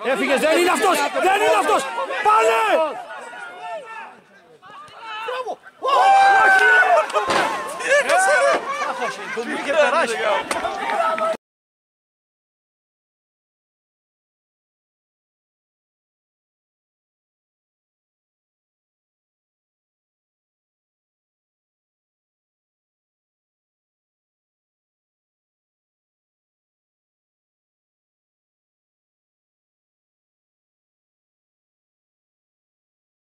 Έφυγες, δεν είναι αυτός! Δεν είναι αυτός! Πάνε! Τι έκασε ρε! Τον είχε περάσει.